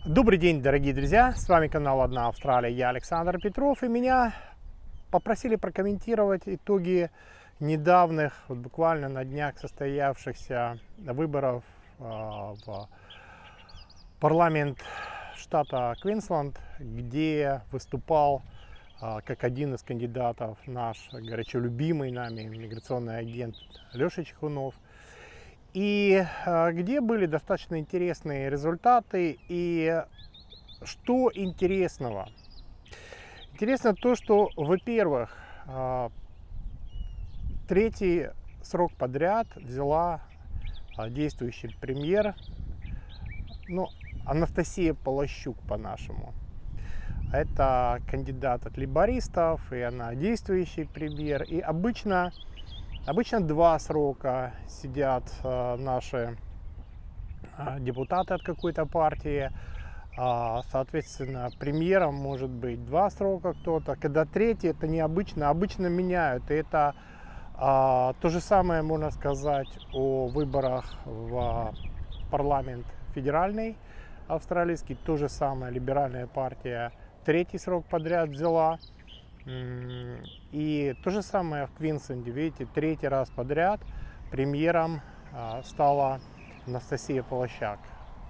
Добрый день, дорогие друзья! С вами канал «Одна Австралия», я Александр Петров, и меня попросили прокомментировать итоги недавних, буквально на днях состоявшихся выборов в парламент штата Квинсленд, где выступал как один из кандидатов наш горячо любимый нами миграционный агент Леша Чехунов. И где были достаточно интересные результаты. И что интересного? Интересно то, что, во-первых, третий срок подряд взяла действующий премьер, Анастасия Полощук по-нашему. Это кандидат от лейбористов, и она действующий премьер. И обычно 2 срока сидят наши депутаты от какой-то партии. Соответственно, премьером может быть 2 срока кто-то. Когда третий, это необычно. Обычно меняют. И это то же самое можно сказать о выборах в парламент федеральный австралийский. То же самое либеральная партия 3-й срок подряд взяла. И то же самое в Квинсленде. Видите, 3-й раз подряд премьером стала Анастасия Полощак.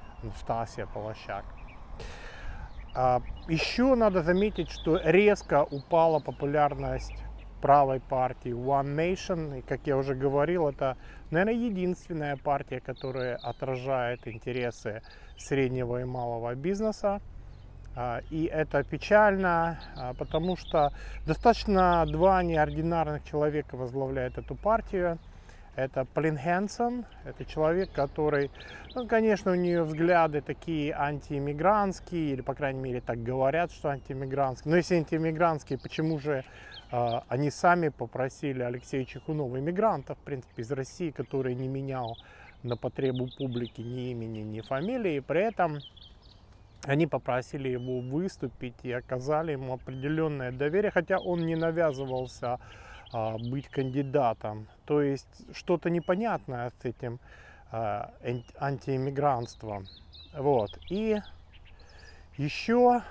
Еще надо заметить, что резко упала популярность правой партии One Nation. И, как я уже говорил, это, наверное, единственная партия, которая отражает интересы среднего и малого бизнеса. И это печально, потому что достаточно 2 неординарных человека возглавляют эту партию. Это Полин Хэнсон, это человек, который, конечно, у нее взгляды такие антииммигрантские, или, по крайней мере, так говорят, что антииммигрантские. Но если антииммигрантские, почему же они сами попросили Алексея Чехунова, иммигранта, в принципе, из России, который не менял на потребу публики ни имени, ни фамилии, при этом они попросили его выступить и оказали ему определенное доверие, хотя он не навязывался быть кандидатом. То есть что-то непонятное с этим антииммигрантством. Вот. И еще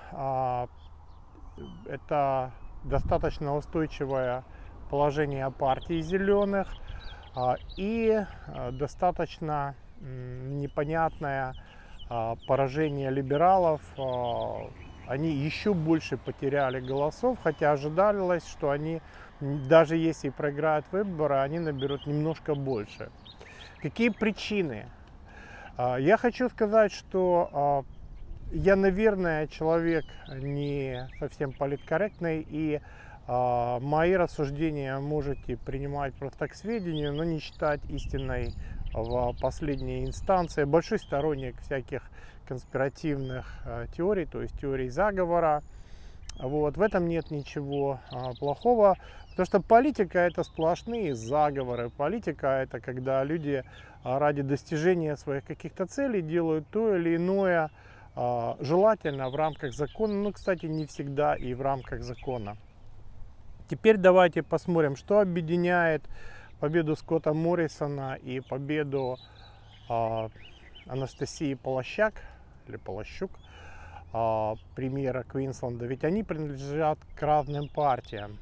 это достаточно устойчивое положение партии зеленых и достаточно непонятное поражение либералов. Они еще больше потеряли голосов, хотя ожидалось, что они, даже если проиграют выборы, они наберут немножко больше. Какие причины? Я хочу сказать, что я, наверное, человек не совсем политкорректный, и мои рассуждения можете принимать просто к сведению, но не считать истинной в последней инстанции. Большой сторонник всяких конспиративных теорий, то есть теорий заговора. Вот. В этом нет ничего плохого, потому что политика — это сплошные заговоры. Политика — это когда люди ради достижения своих каких-то целей делают то или иное, желательно в рамках закона, кстати, не всегда и в рамках закона. Теперь давайте посмотрим, что объединяет победу Скотта Моррисона и победу Анастасии Полощак, или Полощук, премьера Квинсленда. Ведь они принадлежат к разным партиям.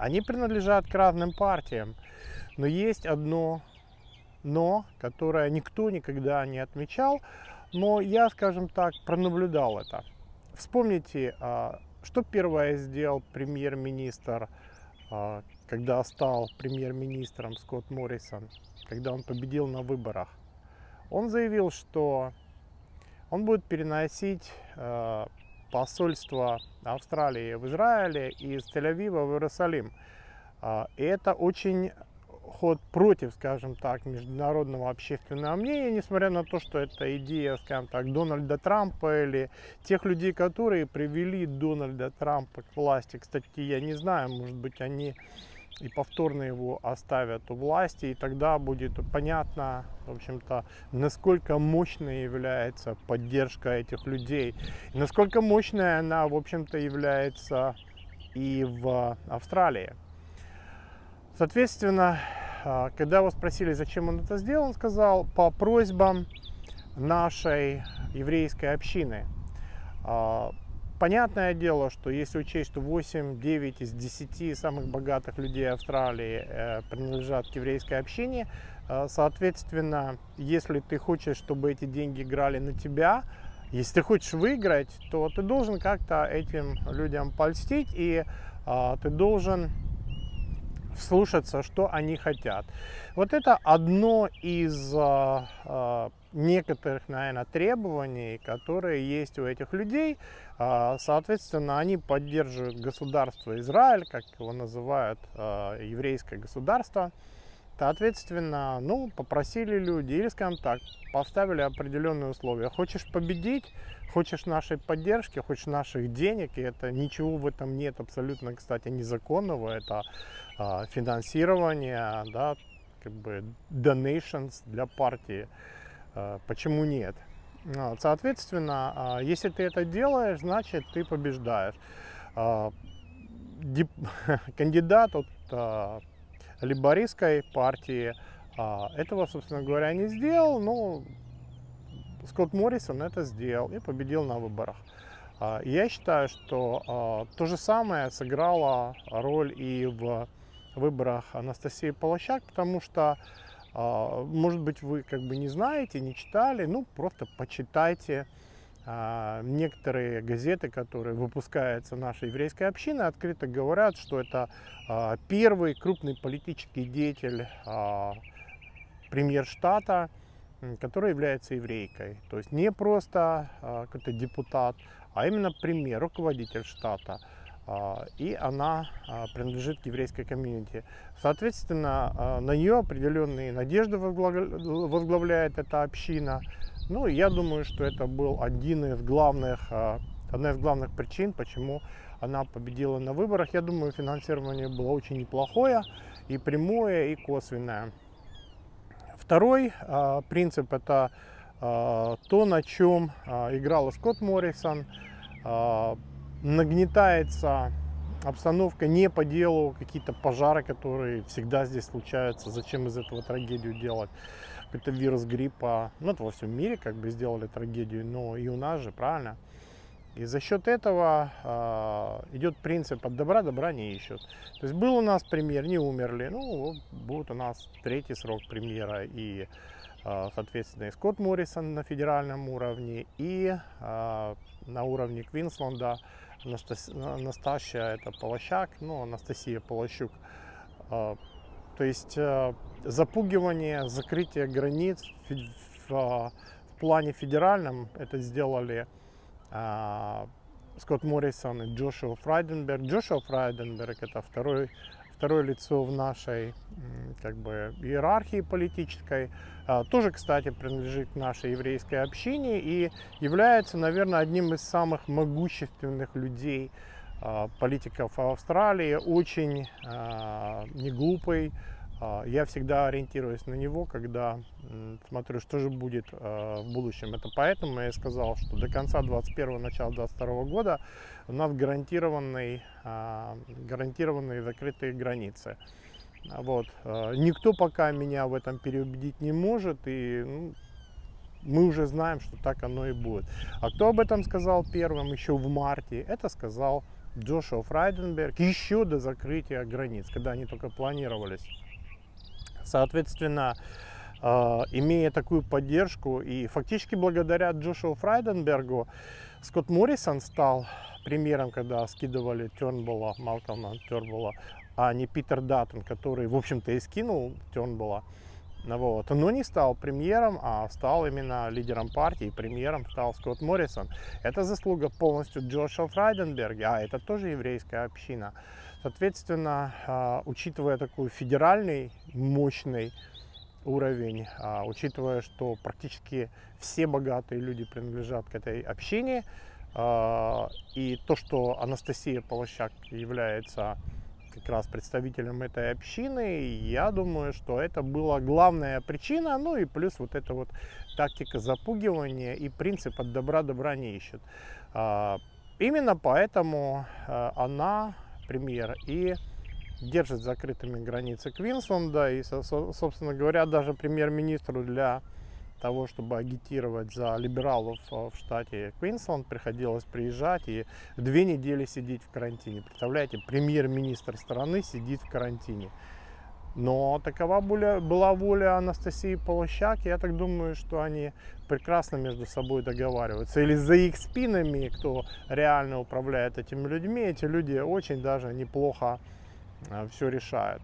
Но есть одно «но», которое никто никогда не отмечал, но я, скажем так, пронаблюдал это. Вспомните, что первое сделал премьер-министр, когда стал премьер-министром Скотт Моррисон, когда он победил на выборах. Он заявил, что он будет переносить посольство Австралии в Израиле из Тель-Авива в Иерусалим. И это очень ход против, скажем так, международного общественного мнения, несмотря на то, что это идея, скажем так, Дональда Трампа или тех людей, которые привели Дональда Трампа к власти. Кстати, я не знаю, может быть, они и повторно его оставят у власти, и тогда будет понятно, в общем-то, насколько мощной является поддержка этих людей, и насколько мощной она, в общем-то, является и в Австралии. Соответственно, когда его спросили, зачем он это сделал, он сказал: по просьбам нашей еврейской общины. Понятное дело, что если учесть, что 8-9 из 10 самых богатых людей Австралии принадлежат к еврейской общине, соответственно, если ты хочешь, чтобы эти деньги играли на тебя, если ты хочешь выиграть, то ты должен как-то этим людям польстить, и ты должен вслушаться, что они хотят. Вот это одно из некоторых, наверное, требований, которые есть у этих людей. Соответственно, они поддерживают государство Израиль, как его называют, еврейское государство. Соответственно, ну, попросили люди, или, скажем так, поставили определенные условия. Хочешь победить, хочешь нашей поддержки, хочешь наших денег, и это ничего в этом нет абсолютно, кстати, незаконного, это финансирование, да, как бы donations для партии. Почему нет? Соответственно, если ты это делаешь, значит ты побеждаешь. Кандидат от лейбористской партии этого, собственно говоря, не сделал, но Скотт Моррисон это сделал и победил на выборах. Я считаю, что то же самое сыграло роль и в выборах Анастасии Полощак, потому что, может быть, вы как бы не знаете, не читали, ну просто почитайте некоторые газеты, которые выпускаются нашей еврейской общиной, открыто говорят, что это первый крупный политический деятель, премьер штата, который является еврейкой. То есть не просто какой-то депутат, а именно премьер, руководитель штата. И она принадлежит к еврейской комьюнити. Соответственно, на нее определенные надежды возглавляет эта община. Ну, я думаю, что это был одна из главных причин, почему она победила на выборах. Я думаю, финансирование было очень неплохое, и прямое, и косвенное. Второй принцип – это то, на чем играла Скотт Моррисон. Нагнетается обстановка не по делу, какие-то пожары, которые всегда здесь случаются. Зачем из этого трагедию делать? Это вирус гриппа, ну это во всем мире как бы сделали трагедию, но и у нас же, правильно? И за счет этого идет принцип от добра добра не ищут. То есть был у нас премьер, не умерли, ну вот будет у нас третий срок премьера, и соответственно и Скотт Моррисон на федеральном уровне, и на уровне Квинсленда Настасья это Полощак, ну Анастасия Полощук. То есть запугивание, закрытие границ в плане федеральном это сделали Скотт Моррисон и Джошуа Фрайденберг. Джошуа Фрайденберг это второе лицо в нашей как бы иерархии политической. Тоже, кстати, принадлежит к нашей еврейской общине и является, наверное, одним из самых могущественных людей, политиков Австралии. Очень неглупый. Я всегда ориентируюсь на него, когда смотрю, что же будет в будущем. Это поэтому я сказал, что до конца 2021, начала 2022 года у нас гарантированные закрытые границы. Вот. Никто пока меня в этом переубедить не может, и мы уже знаем, что так оно и будет. А кто об этом сказал первым еще в марте? Это сказал Джошуа Фрайденберг еще до закрытия границ, когда они только планировались. Соответственно, имея такую поддержку, и фактически благодаря Джошуа Фрайденбергу Скотт Моррисон стал премьером, когда скидывали Тернбулла, Малкольма Тернбулла, а не Питер Даттон, который, в общем-то, и скинул Тернбулла. Вот. Но не стал премьером, а стал именно лидером партии, премьером стал Скотт Моррисон. Это заслуга полностью Джошуа Фрайденберга, а это тоже еврейская община. Соответственно, учитывая такой федеральный мощный уровень, учитывая, что практически все богатые люди принадлежат к этой общине, и то, что Анастасия Полощак является как раз представителем этой общины, я думаю, что это была главная причина, ну и плюс вот эта вот тактика запугивания и принцип от добра добра не ищет. Именно поэтому она премьер и держит закрытыми границы Квинсленда, и, собственно говоря, даже премьер-министру для того, чтобы агитировать за либералов в штате Квинсленд, приходилось приезжать и 2 недели сидеть в карантине. Представляете, премьер-министр страны сидит в карантине. Но такова была воля Анастасии Полощак. Я так думаю, что они прекрасно между собой договариваются. Или за их спинами, кто реально управляет этими людьми, эти люди очень даже неплохо все решают.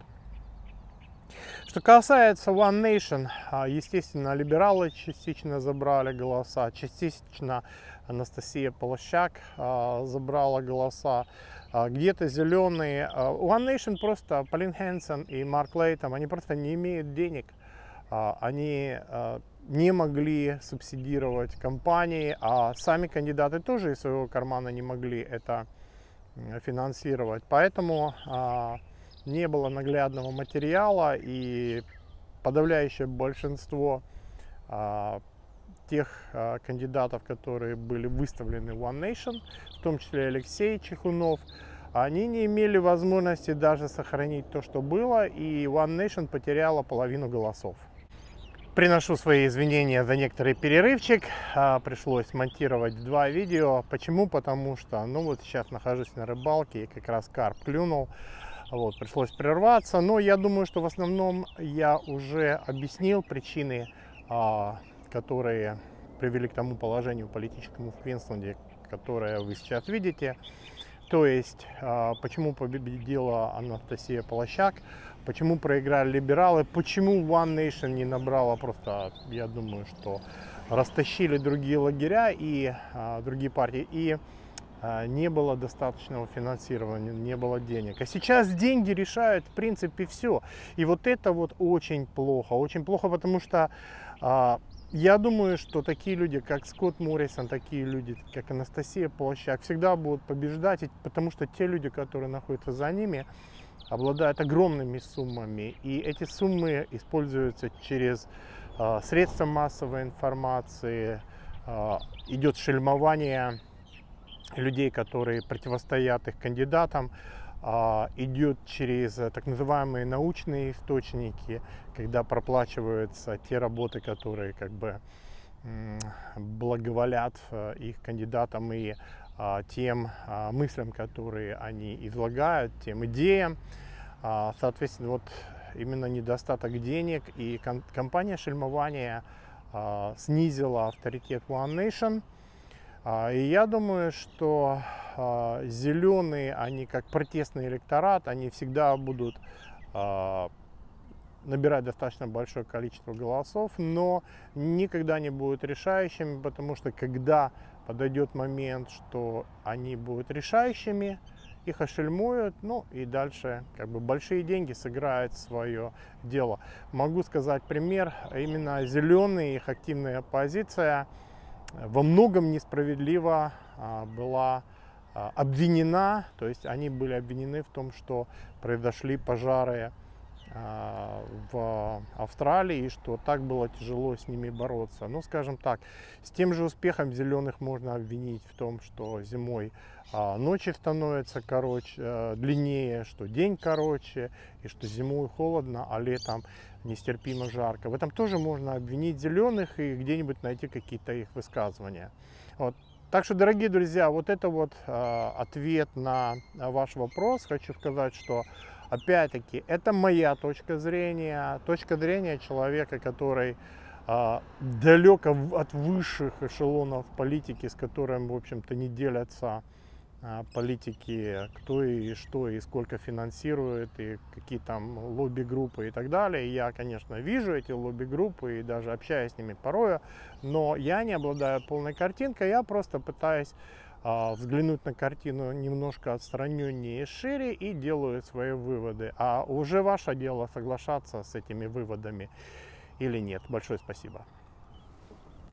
Что касается One Nation, естественно, либералы частично забрали голоса, частично Анастасия Полощак забрала голоса, где-то зеленые. One Nation просто, Полин Хэнсон и Марк Лейтон, они просто не имеют денег. Они не могли субсидировать кампании, а сами кандидаты тоже из своего кармана не могли это финансировать. Поэтому не было наглядного материала, и подавляющее большинство тех кандидатов, которые были выставлены в One Nation, в том числе Алексей Чехунов, они не имели возможности даже сохранить то, что было, и One Nation потеряла половину голосов. Приношу свои извинения за некоторый перерывчик, пришлось монтировать 2 видео. Почему? Потому что, вот сейчас нахожусь на рыбалке, и как раз карп клюнул. Пришлось прерваться, но я думаю, что в основном я уже объяснил причины, которые привели к тому положению политическому в Квинсленде, которое вы сейчас видите. То есть, почему победила Анастасия Полощак, почему проиграли либералы, почему One Nation не набрала, просто, я думаю, что растащили другие лагеря и другие партии, и не было достаточного финансирования, не было денег. А сейчас деньги решают, в принципе, все. И вот это очень плохо, потому что я думаю, что такие люди, как Скотт Моррисон, такие люди, как Анастасия Полощак, всегда будут побеждать, потому что те люди, которые находятся за ними, обладают огромными суммами. И эти суммы используются через средства массовой информации, идет шельмование людей, которые противостоят их кандидатам, идет через так называемые научные источники, когда проплачиваются те работы, которые благоволят их кандидатам и тем мыслям, которые они излагают, тем идеям. Соответственно, именно недостаток денег, и кампания шельмования снизила авторитет One Nation. И я думаю, что зеленые, они как протестный электорат, они всегда будут набирать достаточно большое количество голосов, но никогда не будут решающими, потому что когда подойдет момент, что они будут решающими, их ошельмуют, и дальше большие деньги сыграют свое дело. Могу сказать пример, именно зеленые, их активная оппозиция во многом несправедливо была обвинена, то есть они были обвинены в том, что произошли пожары в Австралии, и что так было тяжело с ними бороться. Скажем так, с тем же успехом зеленых можно обвинить в том, что зимой ночи становятся длиннее, что день короче, и что зимой холодно, а летом нестерпимо жарко. В этом тоже можно обвинить зеленых и где-нибудь найти какие-то их высказывания. Так что, дорогие друзья, это ответ на ваш вопрос. Хочу сказать, что опять-таки это моя точка зрения человека, который далек от высших эшелонов политики, с которым, в общем-то, не делятся политики, кто и что и сколько финансирует, и какие там лобби-группы и так далее. Я, конечно, вижу эти лобби-группы и даже общаюсь с ними порою, но я не обладаю полной картинкой, я просто пытаюсь взглянуть на картину немножко отстраненнее и шире и делаю свои выводы. А уже ваше дело соглашаться с этими выводами или нет. Большое спасибо.